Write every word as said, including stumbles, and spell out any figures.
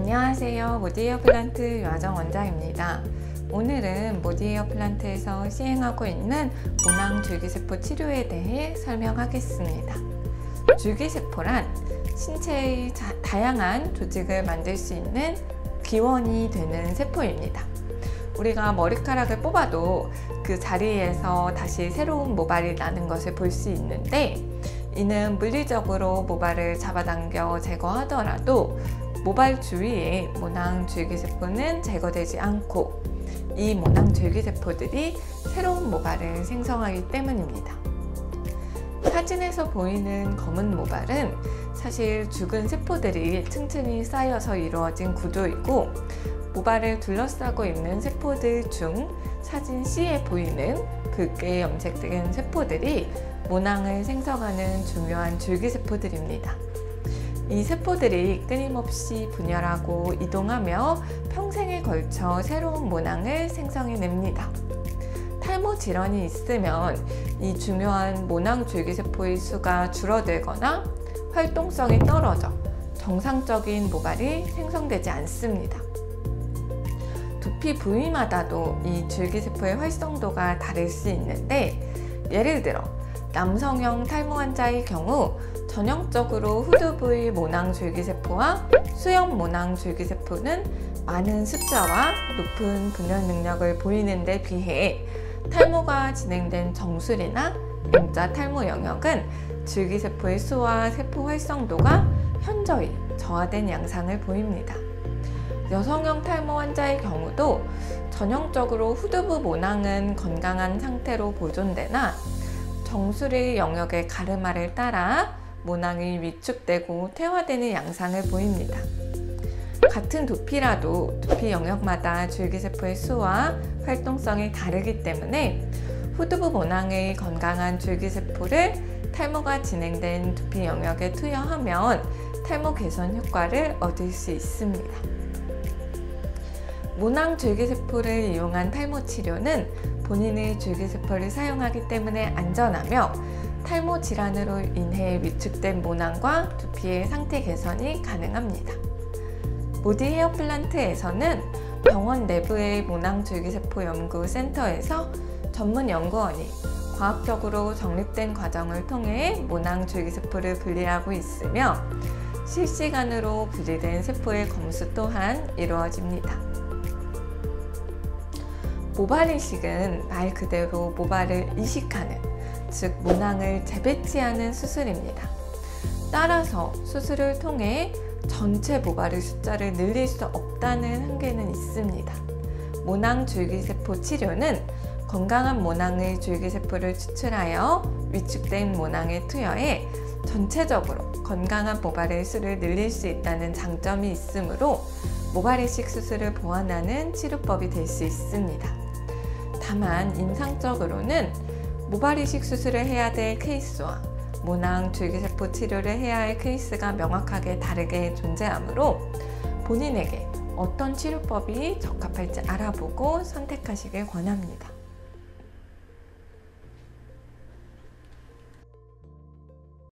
안녕하세요. 모디에어 플란트 유아정 원장입니다. 오늘은 모디에어 플란트에서 시행하고 있는 모낭 줄기세포 치료에 대해 설명하겠습니다. 줄기세포란 신체의 자, 다양한 조직을 만들 수 있는 기원이 되는 세포입니다. 우리가 머리카락을 뽑아도 그 자리에서 다시 새로운 모발이 나는 것을 볼 수 있는데, 이는 물리적으로 모발을 잡아당겨 제거하더라도 모발 주위에 모낭 줄기세포는 제거되지 않고 이 모낭 줄기세포들이 새로운 모발을 생성하기 때문입니다. 사진에서 보이는 검은 모발은 사실 죽은 세포들이 층층이 쌓여서 이루어진 구조이고, 모발을 둘러싸고 있는 세포들 중 사진 C에 보이는 붉게 염색된 세포들이 모낭을 생성하는 중요한 줄기세포들입니다. 이 세포들이 끊임없이 분열하고 이동하며 평생에 걸쳐 새로운 모낭을 생성해냅니다. 탈모 질환이 있으면 이 중요한 모낭 줄기세포의 수가 줄어들거나 활동성이 떨어져 정상적인 모발이 생성되지 않습니다. 두피 부위마다도 이 줄기세포의 활성도가 다를 수 있는데, 예를 들어 남성형 탈모 환자의 경우 전형적으로 후두 부위 모낭 줄기세포와 수염 모낭 줄기세포는 많은 숫자와 높은 분열 능력을 보이는 데 비해, 탈모가 진행된 정수리나 M자 탈모 영역은 줄기세포의 수와 세포 활성도가 현저히 저하된 양상을 보입니다. 여성형 탈모 환자의 경우도 전형적으로 후두부 모낭은 건강한 상태로 보존되나 정수리 영역의 가르마를 따라 모낭이 위축되고 퇴화되는 양상을 보입니다. 같은 두피라도 두피 영역마다 줄기세포의 수와 활동성이 다르기 때문에 후두부 모낭의 건강한 줄기세포를 탈모가 진행된 두피 영역에 투여하면 탈모 개선 효과를 얻을 수 있습니다. 모낭 줄기세포를 이용한 탈모 치료는 본인의 줄기세포를 사용하기 때문에 안전하며, 탈모 질환으로 인해 위축된 모낭과 두피의 상태 개선이 가능합니다. 모디 헤어 플란트에서는 병원 내부의 모낭 줄기세포 연구 센터에서 전문 연구원이 과학적으로 정립된 과정을 통해 모낭 줄기세포를 분리하고 있으며, 실시간으로 분리된 세포의 검수 또한 이루어집니다. 모발 이식은 말 그대로 모발을 이식하는, 즉 모낭을 재배치하는 수술입니다. 따라서 수술을 통해 전체 모발의 숫자를 늘릴 수 없다는 한계는 있습니다. 모낭 줄기세포 치료는 건강한 모낭의 줄기세포를 추출하여 위축된 모낭에 투여해 전체적으로 건강한 모발의 수를 늘릴 수 있다는 장점이 있으므로 모발 이식 수술을 보완하는 치료법이 될 수 있습니다. 다만 임상적으로는 모발 이식 수술을 해야 될 케이스와 모낭 줄기세포 치료를 해야 할 케이스가 명확하게 다르게 존재하므로 본인에게 어떤 치료법이 적합할지 알아보고 선택하시길 권합니다.